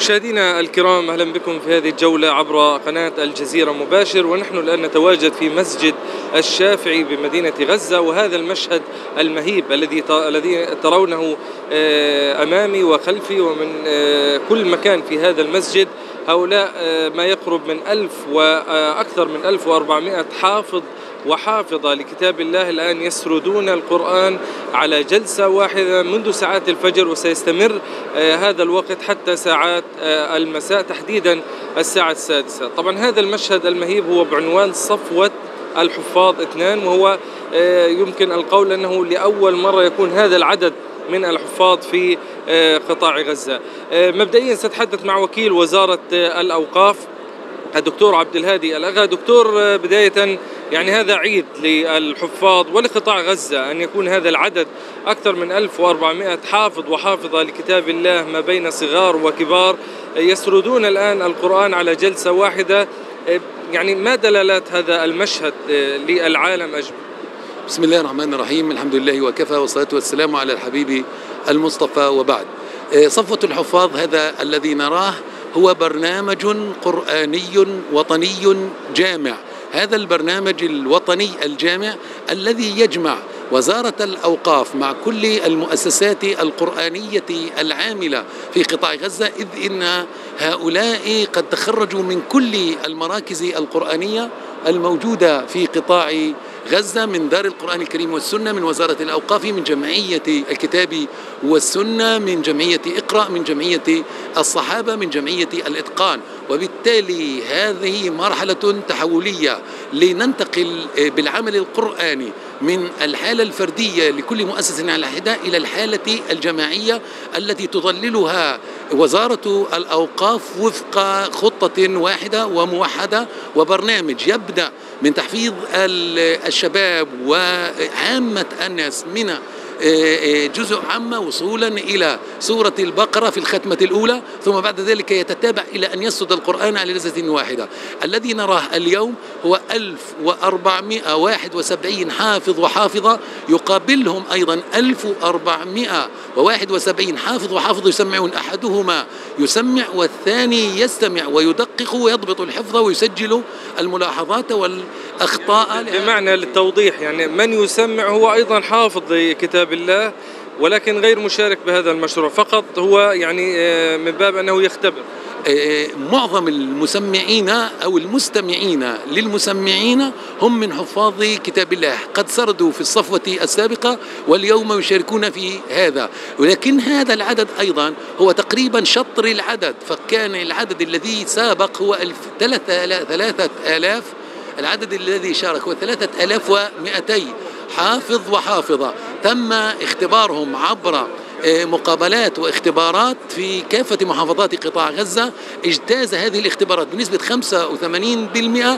مشاهدينا الكرام، أهلا بكم في هذه الجولة عبر قناة الجزيرة مباشر، ونحن الآن نتواجد في مسجد الشافعي بمدينة غزة. وهذا المشهد المهيب الذي ترونه أمامي وخلفي ومن كل مكان في هذا المسجد، هؤلاء ما يقرب من 1000 وأكثر من 1400 حافظ وحافظة لكتاب الله الآن يسردون القرآن على جلسة واحدة منذ ساعات الفجر، وسيستمر هذا الوقت حتى ساعات المساء، تحديدا الساعة السادسة. طبعا هذا المشهد المهيب هو بعنوان صفوة الحفاظ 2، وهو يمكن القول أنه لأول مرة يكون هذا العدد من الحفاظ في قطاع غزة. مبدئيا سأتحدث مع وكيل وزارة الأوقاف الدكتور عبد الهادي الأغا. دكتور، بداية يعني هذا عيد للحفاظ ولقطاع غزة أن يكون هذا العدد أكثر من 1400 حافظ وحافظة لكتاب الله ما بين صغار وكبار يسردون الآن القرآن على جلسة واحدة. يعني ما دلالات هذا المشهد للعالم أجمع؟ بسم الله الرحمن الرحيم، الحمد لله وكفى والصلاة والسلام على الحبيب المصطفى، وبعد. صفوة الحفاظ هذا الذي نراه هو برنامج قرآني وطني جامع. هذا البرنامج الوطني الجامع الذي يجمع وزارة الأوقاف مع كل المؤسسات القرآنية العاملة في قطاع غزة، إذ إن هؤلاء قد تخرجوا من كل المراكز القرآنية الموجودة في قطاع غزة، من دار القرآن الكريم والسنة، من وزارة الأوقاف، من جمعية الكتاب والسنة، من جمعية اقرأ، من جمعية الصحابة، من جمعية الإتقان. وبالتالي هذه مرحلة تحولية لننتقل بالعمل القرآني من الحالة الفردية لكل مؤسسة على حدة إلى الحالة الجماعية التي تظللها وزارة الأوقاف وفق خطة واحدة وموحدة وبرنامج يبدأ من تحفيظ الشباب وعامة الناس من جزء عامة وصولا إلى سورة البقرة في الختمة الأولى، ثم بعد ذلك يتتابع إلى أن يسرد القرآن على جلسة واحدة. الذي نراه اليوم هو 1471 حافظ وحافظة، يقابلهم أيضا 1471 حافظ وحافظ يسمعون، أحدهما يسمع والثاني يستمع ويدقق ويضبط الحفظ ويسجل الملاحظات والأخطاء. بمعنى للتوضيح، يعني من يسمع هو أيضا حافظ لكتاب الله ولكن غير مشارك بهذا المشروع، فقط هو يعني من باب أنه يختبر. معظم المسمعين أو المستمعين للمسمعين هم من حفاظ كتاب الله، قد سردوا في الصفوة السابقة واليوم يشاركون في هذا، ولكن هذا العدد أيضا هو تقريبا شطر العدد، فكان العدد الذي سابق هو 3000. العدد الذي شارك هو 3200 حافظ وحافظة، تم اختبارهم عبر مقابلات واختبارات في كافة محافظات قطاع غزة. اجتاز هذه الاختبارات بنسبة 85%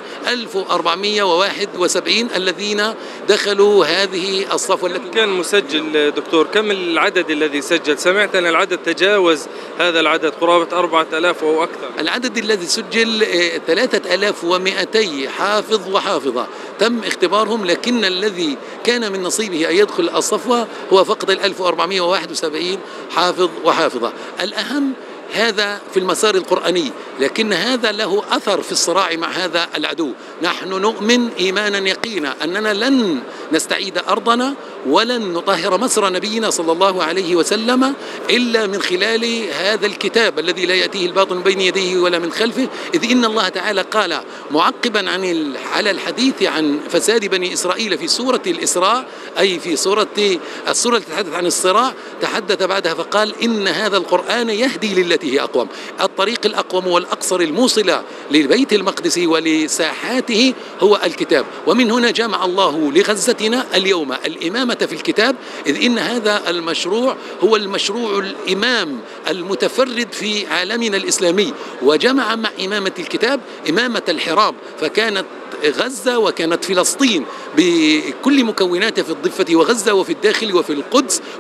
1471 الذين دخلوا هذه الصفوة. التي كان مسجل دكتور، كم العدد الذي سجل؟ سمعت أن العدد تجاوز هذا العدد قرابة 4000 أو أكثر. العدد الذي سجل 3200 حافظ وحافظة تم اختبارهم، لكن الذي كان من نصيبه أن يدخل الصفوة هو فقط 1471 حافظ وحافظة. الأهم هذا في المسار القرآني، لكن هذا له أثر في الصراع مع هذا العدو. نحن نؤمن إيمانا يقينا أننا لن نستعيد أرضنا ولن نطهر مصر نبينا صلى الله عليه وسلم إلا من خلال هذا الكتاب الذي لا يأتيه الباطل من بين يديه ولا من خلفه، إذ إن الله تعالى قال معقبا على الحديث عن فساد بني إسرائيل في سورة الإسراء، أي في السورة التي تتحدث عن الصراع، تحدث بعدها فقال إن هذا القرآن يهدي للتي هي أقوم. الطريق الأقوم والأقصر الموصلة لبيت المقدس ولساحاته هو الكتاب، ومن هنا جمع الله لغزتنا اليوم الإمامة في الكتاب، إذ إن هذا المشروع هو المشروع الإمام المتفرد في عالمنا الإسلامي، وجمع مع إمامة الكتاب إمامة الحراب، فكانت غزة وكانت فلسطين بكل مكوناتها في الضفة وغزة وفي الداخل وفي القدس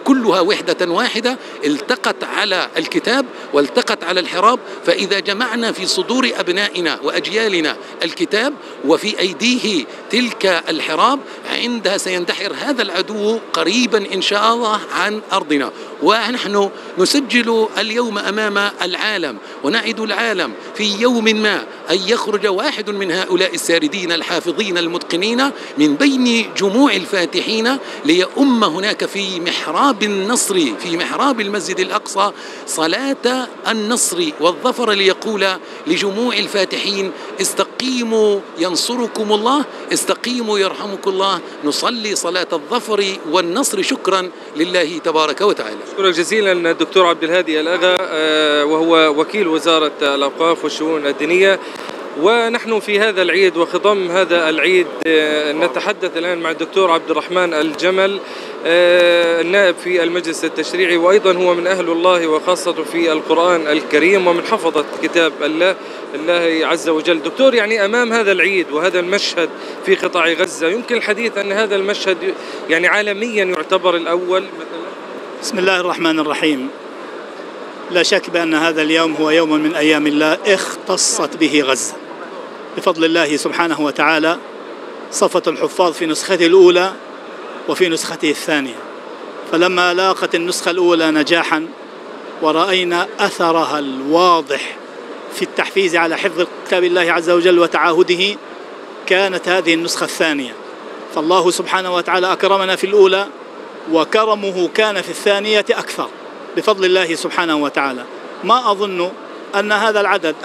كلها وحدة واحدة التقت على الكتاب والتقت على الحراب. فإذا جمعنا في صدور أبنائنا وأجيالنا الكتاب وفي أيديه تلك الحراب، عندها سيندحر هذا العدو قريبا إن شاء الله عن أرضنا. ونحن نسجل اليوم أمام العالم ونعد العالم في يوم ما أن يخرج واحد من هؤلاء الساردين الحافظين المتقنين من بين جموع الفاتحين ليؤم هناك في محراب النصر، في محراب المسجد الأقصى، صلاة النصر والظفر، ليقول لجموع الفاتحين: استقيموا ينصركم الله، استقيموا يرحمكم الله. نصلي صلاة الظفر والنصر شكرا لله تبارك وتعالى. شكرا جزيلا الدكتور عبد الهادي الأغا، وهو وكيل وزارة الأوقاف والشؤون الدينية. ونحن في هذا العيد وخضم هذا العيد نتحدث الآن مع الدكتور عبد الرحمن الجمل، النائب في المجلس التشريعي، وأيضا هو من أهل الله وخاصة في القرآن الكريم ومن حفظة كتاب الله عز وجل. دكتور، يعني أمام هذا العيد وهذا المشهد في قطاع غزة، يمكن الحديث أن هذا المشهد يعني عالميا يعتبر الأول مثلا؟ بسم الله الرحمن الرحيم. لا شك بأن هذا اليوم هو يوم من أيام الله اختصت به غزة بفضل الله سبحانه وتعالى. صفة الحفاظ في نسخته الأولى وفي نسخته الثانية، فلما لاقت النسخة الأولى نجاحا ورأينا أثرها الواضح في التحفيز على حفظ كتاب الله عز وجل وتعاهده، كانت هذه النسخة الثانية. فالله سبحانه وتعالى أكرمنا في الأولى، وكرمه كان في الثانية أكثر بفضل الله سبحانه وتعالى. ما أظن أن هذا العدد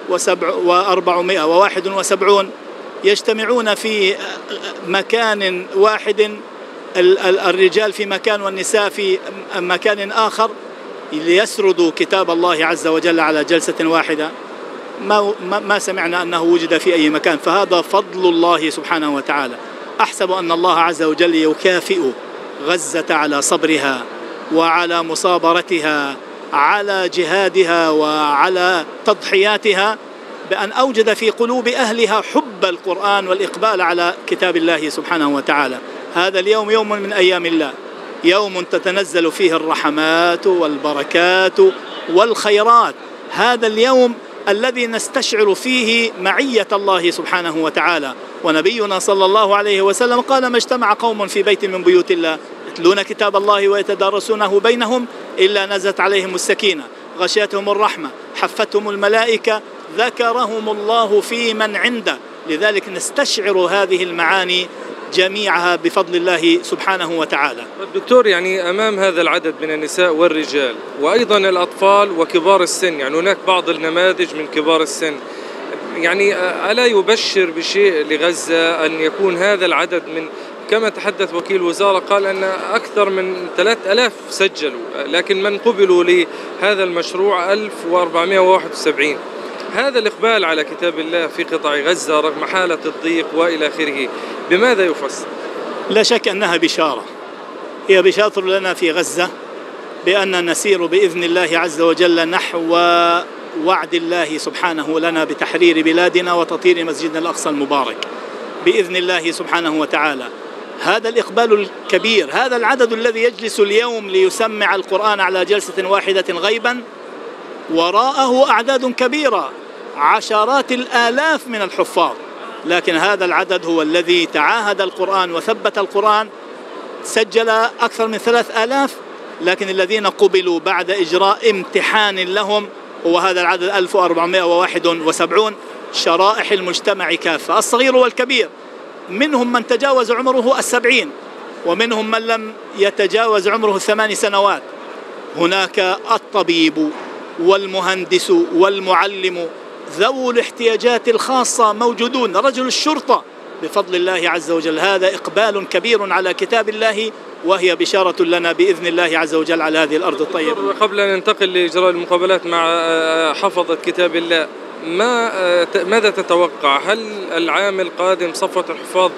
1471 يجتمعون في مكان واحد، الرجال في مكان والنساء في مكان آخر، ليسردوا كتاب الله عز وجل على جلسة واحدة. ما سمعنا أنه وجد في أي مكان، فهذا فضل الله سبحانه وتعالى. أحسب أن الله عز وجل يكافئ غزة على صبرها وعلى مصابرتها، على جهادها وعلى تضحياتها، بأن أوجد في قلوب أهلها حب القرآن والإقبال على كتاب الله سبحانه وتعالى. هذا اليوم يوم من أيام الله، يوم تتنزل فيه الرحمات والبركات والخيرات. هذا اليوم الذي نستشعر فيه معية الله سبحانه وتعالى. ونبينا صلى الله عليه وسلم قال: ما اجتمع قوم في بيت من بيوت الله يتلون كتاب الله ويتدارسونه بينهم إلا نزلت عليهم السكينة، غشيتهم الرحمة، حفتهم الملائكة، ذكرهم الله في من عنده. لذلك نستشعر هذه المعاني جميعها بفضل الله سبحانه وتعالى. دكتور، يعني أمام هذا العدد من النساء والرجال وأيضا الأطفال وكبار السن، يعني هناك بعض النماذج من كبار السن، يعني ألا يبشر بشيء لغزة أن يكون هذا العدد من، كما تحدث وكيل وزارة قال أن أكثر من 3000 سجلوا، لكن من قبلوا لهذا المشروع 1471. هذا الإقبال على كتاب الله في قطاع غزة رغم حالة الضيق وإلى آخره، بماذا يفسر؟ لا شك أنها بشارة، هي بشارة لنا في غزة بأن نسير بإذن الله عز وجل نحو وعد الله سبحانه لنا بتحرير بلادنا وتطهير مسجدنا الأقصى المبارك بإذن الله سبحانه وتعالى. هذا الإقبال الكبير، هذا العدد الذي يجلس اليوم ليسمع القرآن على جلسة واحدة غيبا، وراءه أعداد كبيرة، عشرات الآلاف من الحفاظ، لكن هذا العدد هو الذي تعاهد القرآن وثبت القرآن. سجل أكثر من 3000، لكن الذين قبلوا بعد إجراء امتحان لهم هو هذا العدد 1471. شرائح المجتمع كافة، الصغير والكبير، منهم من تجاوز عمره 70، ومنهم من لم يتجاوز عمره 8 سنوات. هناك الطبيب والمهندس والمعلم، ذو الاحتياجات الخاصة موجودون، رجل الشرطة، بفضل الله عز وجل. هذا إقبال كبير على كتاب الله، وهي بشارة لنا بإذن الله عز وجل على هذه الأرض الطيبة. قبل أن ننتقل لإجراء المقابلات مع حفظة كتاب الله، ماذا تتوقع؟ هل العام القادم صفوة الحفاظ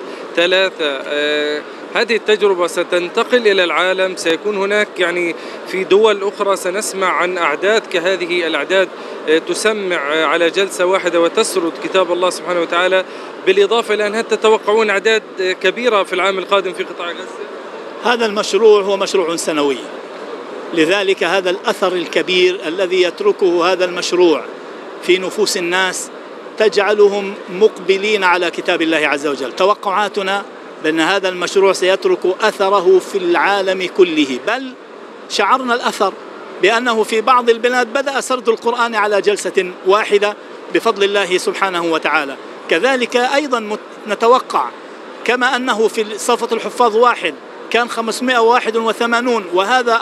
3 هذه التجربة ستنتقل إلى العالم؟ سيكون هناك يعني في دول أخرى سنسمع عن أعداد كهذه الأعداد تسمع على جلسة واحدة وتسرد كتاب الله سبحانه وتعالى، بالإضافة إلى أن هل تتوقعون أعداد كبيرة في العام القادم في قطاع غزة؟ هذا المشروع هو مشروع سنوي، لذلك هذا الأثر الكبير الذي يتركه هذا المشروع في نفوس الناس تجعلهم مقبلين على كتاب الله عز وجل. توقعاتنا بأن هذا المشروع سيترك أثره في العالم كله، بل شعرنا الأثر بأنه في بعض البلاد بدأ سرد القرآن على جلسة واحدة بفضل الله سبحانه وتعالى. كذلك أيضا نتوقع كما أنه في صفة الحفاظ واحد كان 581 وهذا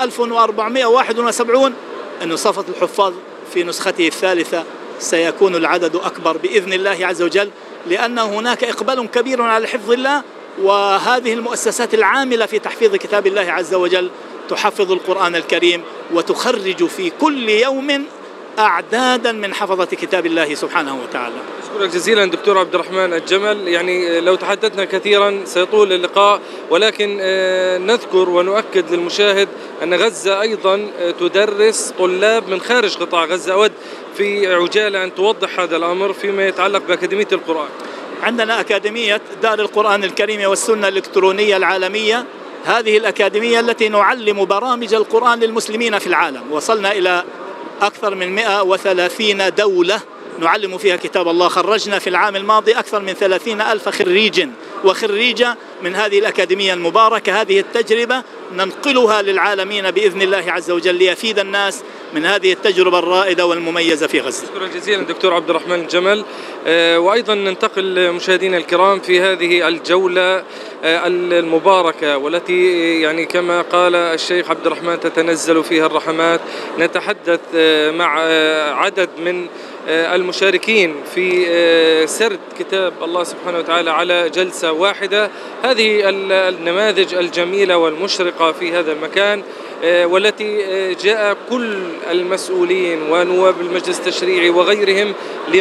1471، أن صفة الحفاظ في نسخته الثالثة سيكون العدد أكبر بإذن الله عز وجل، لأن هناك إقبال كبير على حفظ الله، وهذه المؤسسات العاملة في تحفيظ كتاب الله عز وجل تحفظ القرآن الكريم وتخرج في كل يوم أعدادا من حفظة كتاب الله سبحانه وتعالى. أشكرك جزيلا دكتور عبد الرحمن الجمل. يعني لو تحدثنا كثيرا سيطول اللقاء، ولكن نذكر ونؤكد للمشاهد أن غزة أيضا تدرس طلاب من خارج قطاع غزة. أود في عجالة أن توضح هذا الأمر فيما يتعلق بأكاديمية القرآن. عندنا أكاديمية دار القرآن الكريم والسنة الإلكترونية العالمية، هذه الأكاديمية التي نعلم برامج القرآن للمسلمين في العالم. وصلنا إلى أكثر من 130 دولة نعلم فيها كتاب الله. خرجنا في العام الماضي أكثر من 30,000 خريج وخريجة من هذه الأكاديمية المباركة. هذه التجربة ننقلها للعالمين بإذن الله عز وجل ليفيد الناس من هذه التجربة الرائدة والمميزة في غزة. شكرا جزيلا دكتور عبد الرحمن الجمل. وأيضا ننتقل مشاهدينا الكرام في هذه الجولة المباركة والتي يعني كما قال الشيخ عبد الرحمن تتنزل فيها الرحمات. نتحدث مع عدد من المشاركين في سرد كتاب الله سبحانه وتعالى على جلسة واحدة. هذه النماذج الجميلة والمشرقة في هذا المكان والتي جاء كل المسؤولين ونواب المجلس التشريعي وغيرهم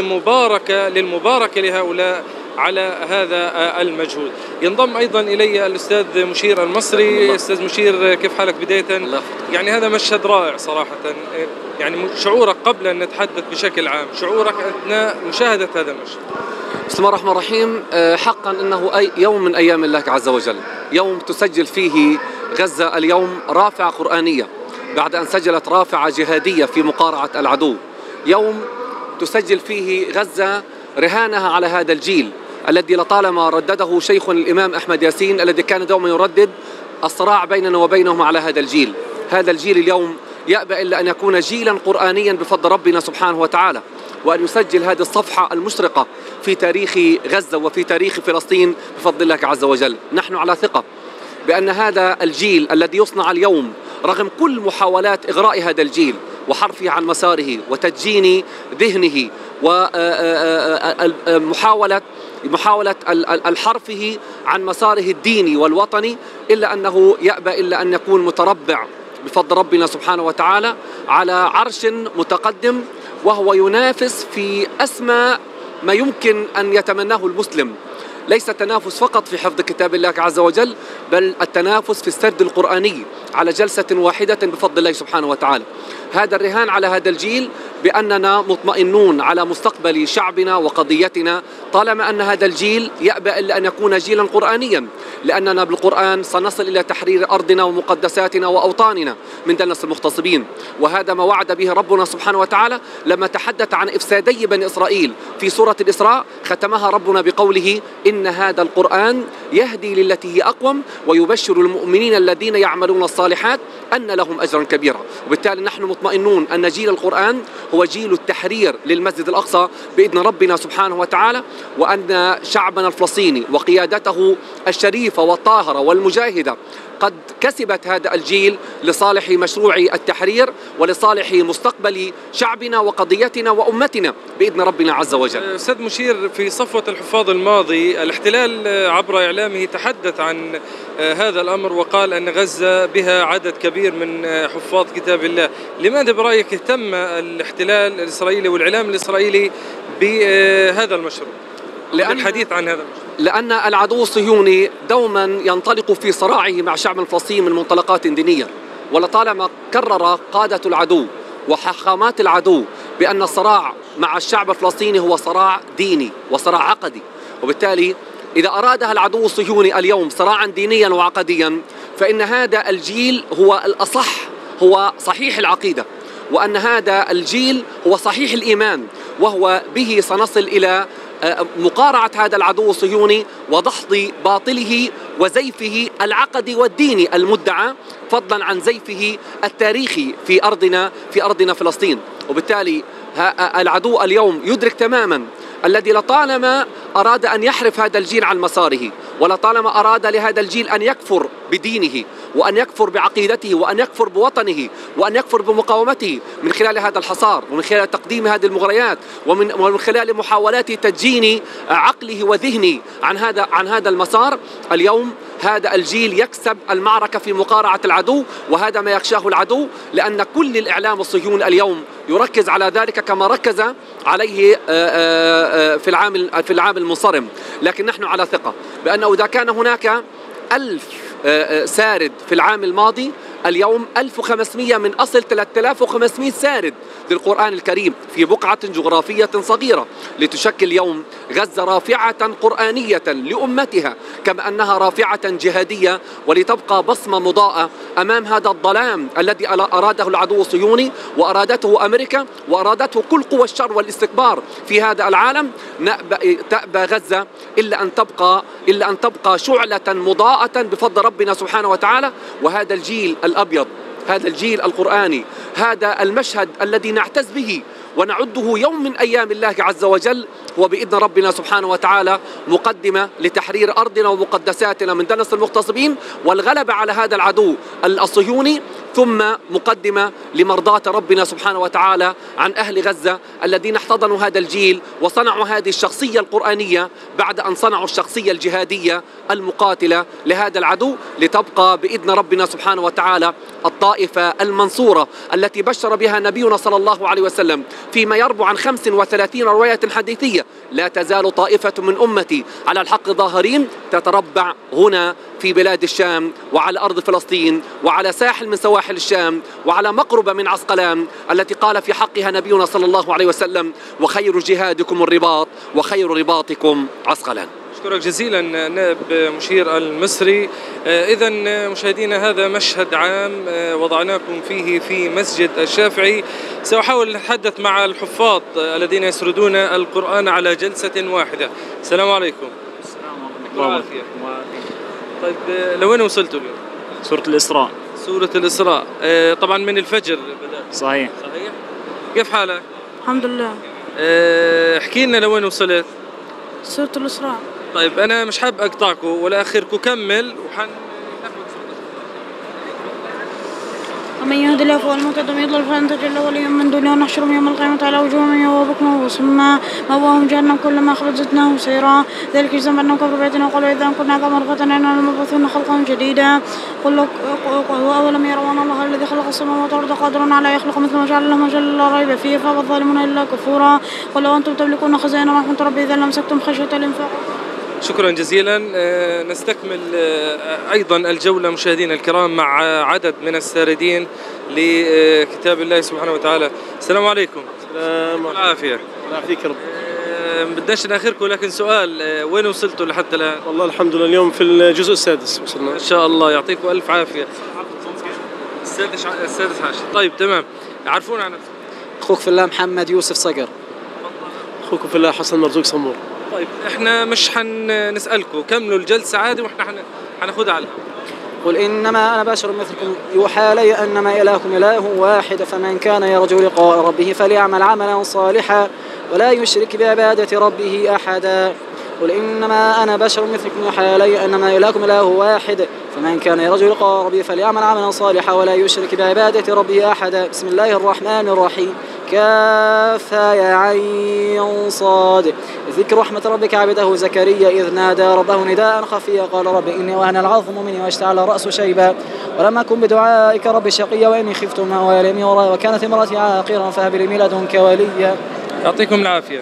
للمباركة لهؤلاء على هذا المجهود. ينضم أيضا إلي الأستاذ مشير المصري. أستاذ مشير، كيف حالك بداية؟ يعني هذا مشهد رائع صراحة. يعني شعورك قبل أن نتحدث بشكل عام، شعورك أثناء مشاهدة هذا المشهد. بسم الله الرحمن الرحيم. حقا إنه يوم من أيام الله عز وجل، يوم تسجل فيه غزة اليوم رافعة قرآنية بعد أن سجلت رافعة جهادية في مقارعة العدو. يوم تسجل فيه غزة رهانها على هذا الجيل الذي لطالما ردده شيخ الإمام أحمد ياسين، الذي كان دوما يردد الصراع بيننا وبينهم على هذا الجيل. هذا الجيل اليوم يأبى إلا أن يكون جيلا قرآنيا بفضل ربنا سبحانه وتعالى، وأن يسجل هذه الصفحة المشرقة في تاريخ غزة وفي تاريخ فلسطين بفضل الله عز وجل. نحن على ثقة بأن هذا الجيل الذي يصنع اليوم رغم كل محاولات إغراء هذا الجيل وحرفه عن مساره وتدجين ذهنه ومحاولة الحرفه عن مساره الديني والوطني، إلا أنه يأبى إلا أن يكون متربع بفضل ربنا سبحانه وتعالى على عرش متقدم، وهو ينافس في أسمى ما يمكن أن يتمناه المسلم. ليس التنافس فقط في حفظ كتاب الله عز وجل، بل التنافس في السرد القرآني على جلسة واحدة بفضل الله سبحانه وتعالى. هذا الرهان على هذا الجيل بأننا مطمئنون على مستقبل شعبنا وقضيتنا طالما أن هذا الجيل يأبى إلا أن يكون جيلا قرآنيا، لأننا بالقرآن سنصل إلى تحرير أرضنا ومقدساتنا وأوطاننا من دنس المغتصبين. وهذا ما وعد به ربنا سبحانه وتعالى لما تحدث عن إفسادي بني إسرائيل في سورة الإسراء، ختمها ربنا بقوله: إن هذا القرآن يهدي للتي هي أقوم ويبشر المؤمنين الذين يعملون الصالحات أن لهم أجرا كبيرا. وبالتالي نحن مطمئنون أن جيل القرآن هو جيل التحرير للمسجد الأقصى بإذن ربنا سبحانه وتعالى، وأن شعبنا الفلسطيني وقيادته الشريفة والطاهرة والمجاهدة قد كسبت هذا الجيل لصالح مشروع التحرير ولصالح مستقبل شعبنا وقضيتنا وأمتنا بإذن ربنا عز وجل. أستاذ مشير، في صفوة الحفاظ الماضي الاحتلال عبر إعلامه تحدث عن هذا الأمر وقال أن غزة بها عدد كبير من حفاظ كتاب الله. لماذا برأيك اهتم الاحتلال الإسرائيلي والإعلام الإسرائيلي بهذا المشروع؟ الحديث عن هذا المشروع لأن العدو الصهيوني دوما ينطلق في صراعه مع شعب الفلسطيني من منطلقات دينية، ولطالما كرر قادة العدو وحاخامات العدو بأن الصراع مع الشعب الفلسطيني هو صراع ديني وصراع عقدي. وبالتالي إذا أرادها العدو الصهيوني اليوم صراعا دينيا وعقديا فإن هذا الجيل هو الأصح، هو صحيح العقيدة، وأن هذا الجيل هو صحيح الإيمان، وهو به سنصل إلى مقارعة هذا العدو الصهيوني ودحض باطله وزيفه العقدي والديني المدعى، فضلا عن زيفه التاريخي في أرضنا فلسطين. وبالتالي العدو اليوم يدرك تماما الذي لطالما أراد أن يحرف هذا الجيل عن مساره، ولطالما أراد لهذا الجيل أن يكفر بدينه وأن يكفر بعقيدته وأن يكفر بوطنه وأن يكفر بمقاومته من خلال هذا الحصار ومن خلال تقديم هذه المغريات ومن خلال محاولات تدجين عقله وذهنه عن هذا المسار. اليوم هذا الجيل يكسب المعركة في مقارعة العدو، وهذا ما يخشاه العدو، لأن كل الإعلام الصهيوني اليوم يركز على ذلك كما ركز عليه في العام المنصرم. لكن نحن على ثقة بأنه إذا كان هناك 1000 سارد في العام الماضي، اليوم 1500 من أصل 3500 سارد للقرآن الكريم في بقعة جغرافية صغيرة، لتشكل اليوم غزة رافعة قرآنية لأمتها كما أنها رافعة جهادية، ولتبقى بصمة مضاءة أمام هذا الظلام الذي أراده العدو الصهيوني وأرادته أمريكا وأرادته كل قوى الشر والاستكبار في هذا العالم. تأبى غزة إلا أن تبقى شعلة مضاءة بفضل ربنا سبحانه وتعالى. وهذا الجيل الأبيض، هذا الجيل القرآني، هذا المشهد الذي نعتز به ونعده يوم من أيام الله عز وجل، هو بإذن ربنا سبحانه وتعالى مقدمة لتحرير أرضنا ومقدساتنا من دنس المغتصبين والغلبة على هذا العدو الصهيوني، ثم مقدمة لمرضاة ربنا سبحانه وتعالى عن أهل غزة الذين احتضنوا هذا الجيل وصنعوا هذه الشخصية القرآنية بعد أن صنعوا الشخصية الجهادية المقاتلة لهذا العدو، لتبقى بإذن ربنا سبحانه وتعالى الطائفة المنصورة التي بشر بها نبينا صلى الله عليه وسلم فيما يربو عن 35 رواية حديثية: لا تزال طائفة من أمتي على الحق ظاهرين، تتربع هنا في بلاد الشام وعلى أرض فلسطين وعلى ساحل من سواحل الشام وعلى مقربة من عسقلان التي قال في حقها نبينا صلى الله عليه وسلم: وخير جهادكم الرباط وخير رباطكم عسقلان. أشكرك جزيلا نائب مشير المصري. إذا مشاهدينا، هذا مشهد عام وضعناكم فيه في مسجد الشافعي. سأحاول أتحدث مع الحفاظ الذين يسردون القرآن على جلسة واحدة. السلام عليكم. السلام ورحمة الله. طيب، لوين وصلتوا اليوم؟ سورة الإسراء. سورة الإسراء. طبعا من الفجر بدأت. صحيح. كيف حالك؟ الحمد لله. احكي لنا لوين وصلت؟ سورة الإسراء. طيب، أنا مش حاب أقطعكم ولا أخركم، كمل وحن ومن يهد الله فهو المهتد ومن يضلل فلن تجد له وليا من دونه ونحشرهم يوم القيامة على وجوههم وبكم وصما مأواهم جهنم كلما خبت زدناهم سيرا ذلك جزاء بأنهم كفروا بآياتنا وقالوا إذا كنا عظاما رفاتا إنا لمبعوثون خلقا جديدا. قل أولم يروا أن الله الذي خلق السماوات والأرض قادر على يخلق مثل ما جعل لهم أجلا لا ريب فيه فأبى الظالمون إلا كفورا. قل لو أنتم تملكون خزائن رحمة ربي إذا لمسكتم خشية الإنفاق. شكرا جزيلا. نستكمل أيضا الجولة مشاهدينا الكرام مع عدد من الساردين لكتاب الله سبحانه وتعالى. السلام عليكم. السلام عليكم. العافية. الله يعافيك رب. بدناش ناخركم، لكن سؤال: وين وصلتوا لحتى الآن؟ والله الحمد لله اليوم في الجزء السادس وصلنا. إن شاء الله يعطيكم ألف عافية. السادس عشر. طيب تمام، عرفونا عن نفسكم. أخوك في الله محمد يوسف صقر. أخوكم في الله حسن مرزوق صمور. طيب، احنا مش حنسألكم، كملوا الجلسة عادي واحنا حناخدها على قل إنما أنا بشر مثلكم يوحى لي أنما إلهكم إله واحد فمن كان يرجو لقاء ربه فليعمل عملا صالحا ولا يشرك بعبادة ربه أحدا. قل إنما أنا بشر مثلكم يوحى لي أنما إلهكم إله واحد فمن كان يرجو لقاء ربه فليعمل عملا صالحا ولا يشرك بعبادة ربه أحدا. بسم الله الرحمن الرحيم. كافها يا عين صاد. ذكر رحمة ربك عبده زكريا إذ نادى ربه نداء خفيا قال رب إني وهن العظم مني واشتعل الرأس شيبا ولم أكن بدعائك رب شقيا وإني خفت الموالي من ورائي وكانت امرأتي عاقرا فهب لي من لدنك وليا. يعطيكم العافية.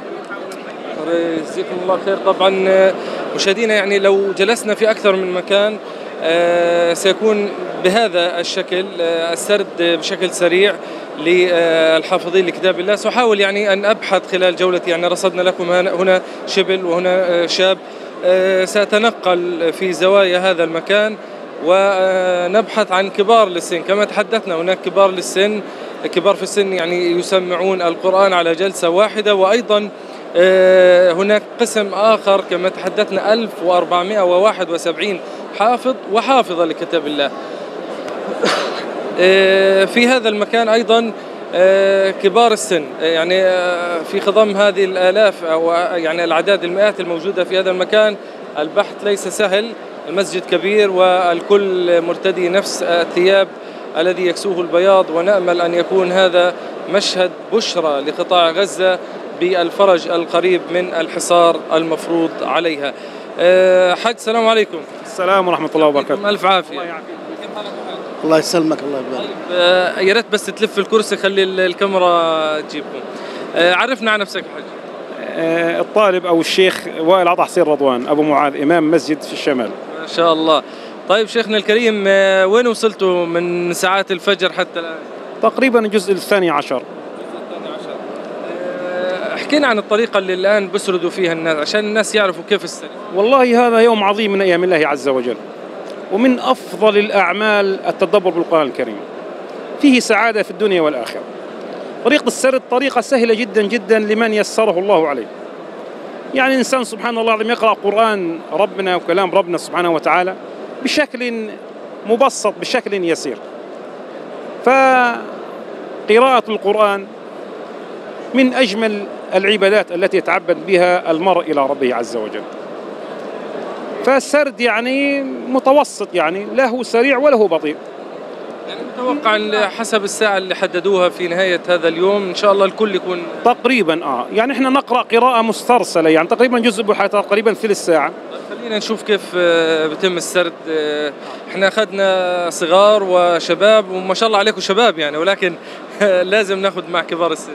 جزاكم الله خير. طبعا مشاهدينا، يعني لو جلسنا في أكثر من مكان سيكون بهذا الشكل السرد بشكل سريع للحافظين لكتاب الله. سأحاول يعني أن أبحث خلال جولتي، يعني رصدنا لكم هنا شبل وهنا شاب. سأتنقل في زوايا هذا المكان ونبحث عن كبار للسن. كما تحدثنا هناك كبار في السن يعني يسمعون القرآن على جلسة واحدة، وأيضا هناك قسم آخر كما تحدثنا 1471 حافظ وحافظة لكتاب الله. في هذا المكان أيضا كبار السن، يعني في خضم هذه الآلاف أو يعني الأعداد المئات الموجودة في هذا المكان البحث ليس سهل. المسجد كبير والكل مرتدي نفس الثياب الذي يكسوه البياض، ونأمل أن يكون هذا مشهد بشرى لقطاع غزة بالفرج القريب من الحصار المفروض عليها. حاج السلام عليكم. السلام ورحمة الله وبركاته. ألف عافية. الله يسلمك. الله يبارك. يا ريت بس تلف الكرسي خلي الكاميرا تجيبكم. عرفنا عن نفسك حاج. الطالب أو الشيخ وائل عطا حسين رضوان أبو معاذ، إمام مسجد في الشمال. ما شاء الله. طيب شيخنا الكريم، وين وصلتوا من ساعات الفجر حتى الآن؟ تقريبا الجزء الثاني عشر. احكينا عن الطريقة اللي الآن بسردوا فيها الناس عشان الناس يعرفوا كيف السنة. والله هذا يوم عظيم من أيام الله عز وجل، ومن أفضل الأعمال التدبر بالقرآن الكريم، فيه سعادة في الدنيا والآخرة. طريقة السرد طريقة سهلة جدا جدا لمن يسره الله عليه. يعني الإنسان سبحان الله العظيم يقرأ قرآن ربنا وكلام ربنا سبحانه وتعالى بشكل مبسط، بشكل يسير. فقراءة القرآن من أجمل العبادات التي يتعبد بها المرء إلى ربه عز وجل. فالسرد يعني متوسط، يعني له سريع وله بطيء. يعني متوقع حسب الساعة اللي حددوها في نهاية هذا اليوم إن شاء الله الكل يكون تقريبا يعني احنا نقرأ قراءة مسترسلة، يعني تقريبا جزء تقريبا ثلث ساعة. خلينا نشوف كيف بتم السرد. احنا أخذنا صغار وشباب، وما شاء الله عليكم شباب يعني، ولكن لازم ناخذ مع كبار السن.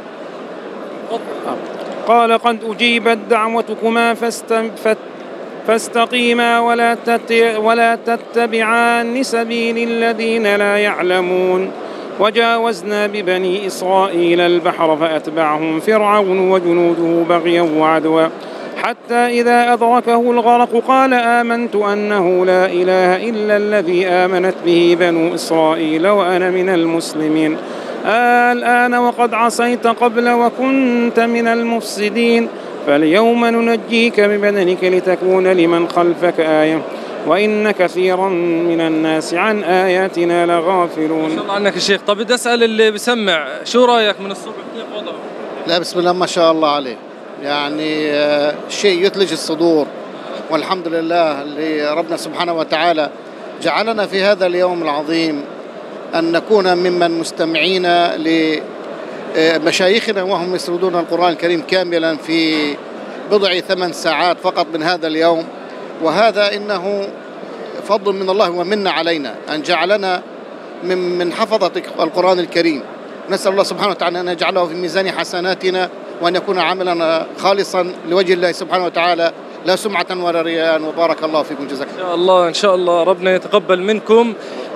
قال قد أجيبت دعوتكما فاستقيما ولا تتبعان سبيل الذين لا يعلمون. وجاوزنا ببني إسرائيل البحر فأتبعهم فرعون وجنوده بغيا وعدوا حتى إذا أدركه الغرق قال آمنت أنه لا إله إلا الذي آمنت به بنو إسرائيل وأنا من المسلمين. الآن وقد عصيت قبل وكنت من المفسدين فاليوم ننجيك ببدنك لتكون لمن خلفك آية وإن كثيرا من الناس عن آياتنا لغافلون. ما شاء الله عنك يا شيخ. طب بدي أسأل اللي بسمع، شو رأيك من الصبح كيف وضعه؟ لا بسم الله ما شاء الله عليه، يعني شيء يثلج الصدور، والحمد لله اللي ربنا سبحانه وتعالى جعلنا في هذا اليوم العظيم أن نكون ممن مستمعين لمشايخنا وهم يسردون القرآن الكريم كاملا في بضع 8 ساعات فقط من هذا اليوم. وهذا إنه فضل من الله ومنة علينا أن جعلنا من حفظة القرآن الكريم. نسأل الله سبحانه وتعالى أن يجعله في ميزان حسناتنا وأن يكون عملا خالصا لوجه الله سبحانه وتعالى لا سمعة ولا رياء. وبارك الله فيكم. جزاك الله. إن شاء الله إن شاء الله ربنا يتقبل منكم.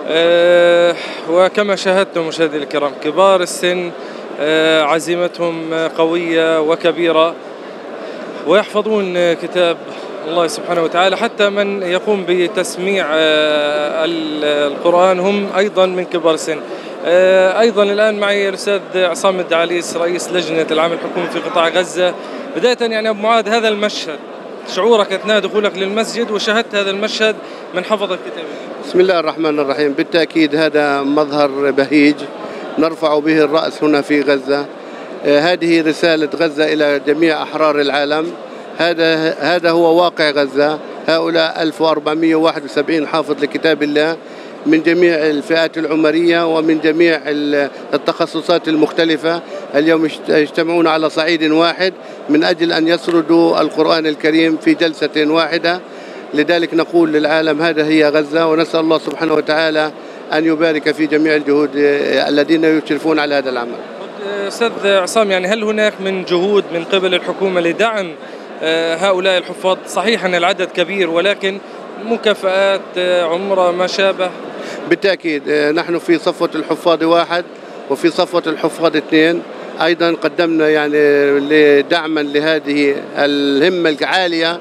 وكما شاهدتم مشاهدينا الكرام، كبار السن عزيمتهم قوية وكبيرة، ويحفظون كتاب الله سبحانه وتعالى. حتى من يقوم بتسميع القرآن هم أيضا من كبار السن. أيضا الآن معي الأستاذ عصام الدعاليس رئيس لجنة العمل الحكومي في قطاع غزة. بداية يعني أبو معاذ، هذا المشهد شعورك أثناء دخولك للمسجد وشاهدت هذا المشهد من حفظة كتاب الله؟ بسم الله الرحمن الرحيم. بالتأكيد هذا مظهر بهيج نرفع به الرأس هنا في غزة. هذه رسالة غزة إلى جميع أحرار العالم. هذا هو واقع غزة. هؤلاء 1471 حافظ لكتاب الله من جميع الفئات العمرية ومن جميع التخصصات المختلفة، اليوم يجتمعون على صعيد واحد من أجل أن يسردوا القرآن الكريم في جلسة واحدة. لذلك نقول للعالم هذا هي غزة، ونسأل الله سبحانه وتعالى أن يبارك في جميع الجهود الذين يشرفون على هذا العمل. أستاذ عصام، يعني هل هناك من جهود من قبل الحكومة لدعم هؤلاء الحفاظ؟ صحيح أن العدد كبير، ولكن مكافآت، عمرة، ما شابه. بالتأكيد نحن في صفوة الحفاظ 1 وفي صفوة الحفاظ 2 أيضا قدمنا يعني دعما لهذه الهمة العالية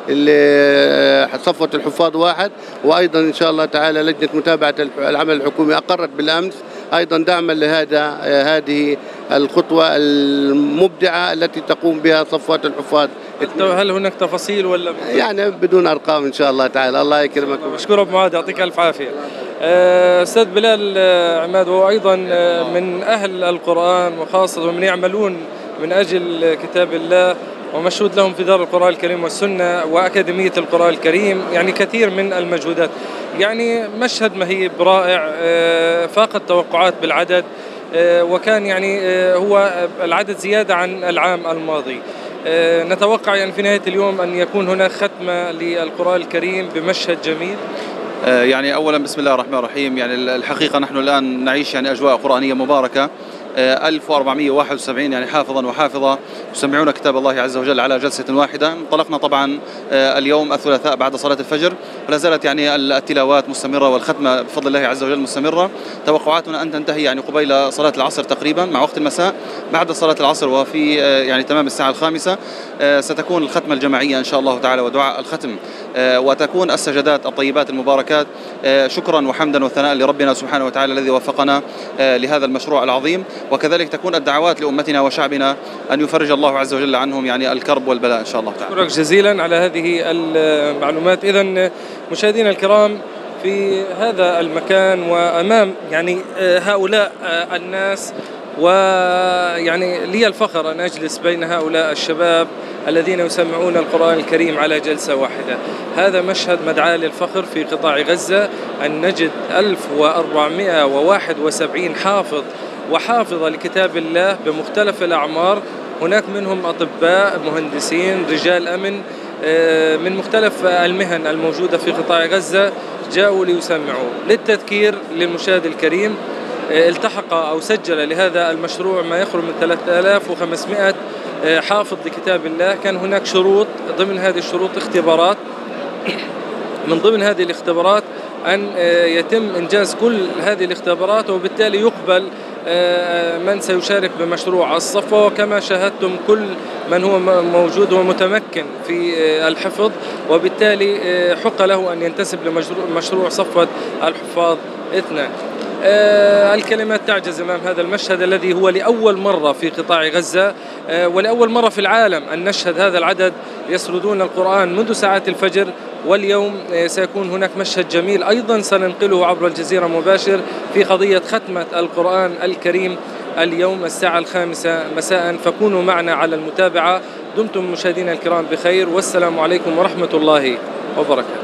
صفوة الحفاظ واحد، وأيضا إن شاء الله تعالى لجنة متابعة العمل الحكومي أقرت بالأمس أيضا دعما هذه الخطوة المبدعة التي تقوم بها صفوة الحفاظ. هل هناك تفاصيل ولا يعني بدون أرقام إن شاء الله تعالى؟ الله يكرمك. مشكور أبو معاذ، يعطيك ألف عافية. أستاذ بلال عماد، وهو أيضا من أهل القرآن وخاصة من يعملون من أجل كتاب الله ومشهود لهم في دار القرآن الكريم والسنة وأكاديمية القرآن الكريم، يعني كثير من المجهودات. يعني مشهد مهيب رائع فاق التوقعات بالعدد، وكان يعني هو العدد زيادة عن العام الماضي. نتوقع يعني في نهاية اليوم أن يكون هناك ختمة للقرآن الكريم بمشهد جميل. يعني أولا بسم الله الرحمن الرحيم. يعني الحقيقة نحن الآن نعيش يعني أجواء قرآنية مباركة. 1471 يعني حافظا وحافظة يسمعون كتاب الله عز وجل على جلسة واحدة. انطلقنا طبعا اليوم الثلاثاء بعد صلاة الفجر، ولا زالت يعني التلاوات مستمرة والختمة بفضل الله عز وجل مستمرة. توقعاتنا أن تنتهي يعني قبيل صلاة العصر تقريبا مع وقت المساء. بعد صلاة العصر وفي يعني تمام الساعة 5 ستكون الختمة الجماعية إن شاء الله تعالى ودعاء الختم، وتكون السجدات الطيبات المباركات شكرا وحمدا وثناء لربنا سبحانه وتعالى الذي وفقنا لهذا المشروع العظيم. وكذلك تكون الدعوات لأمتنا وشعبنا أن يفرج الله عز وجل عنهم يعني الكرب والبلاء إن شاء الله تعالى. شكرا جزيلا على هذه المعلومات. إذن مشاهدينا الكرام، في هذا المكان وأمام يعني هؤلاء الناس، ويعني لي الفخر أن أجلس بين هؤلاء الشباب الذين يسمعون القرآن الكريم على جلسة واحدة. هذا مشهد مدعاة للفخر في قطاع غزة، أن نجد 1471 حافظ وحافظة لكتاب الله بمختلف الأعمار. هناك منهم أطباء، مهندسين، رجال أمن من مختلف المهن الموجودة في قطاع غزة، جاءوا ليسمعوا. للتذكير للمشاهد الكريم، التحق أو سجل لهذا المشروع ما يقرب من 3500 حافظ لكتاب الله. كان هناك شروط، ضمن هذه الشروط اختبارات. من ضمن هذه الاختبارات أن يتم إنجاز كل هذه الاختبارات، وبالتالي يقبل من سيشارك بمشروع الصفوة. وكما شاهدتم كل من هو موجود ومتمكن في الحفظ، وبالتالي حق له أن ينتسب لمشروع صفوة الحفاظ 2. الكلمات تعجز أمام هذا المشهد الذي هو لأول مرة في قطاع غزة ولأول مرة في العالم أن نشهد هذا العدد يسردون القرآن منذ ساعات الفجر. واليوم سيكون هناك مشهد جميل أيضا سننقله عبر الجزيرة مباشر في قضية ختمة القرآن الكريم اليوم الساعة 5 مساء. فكونوا معنا على المتابعة. دمتم مشاهدينا الكرام بخير، والسلام عليكم ورحمة الله وبركاته.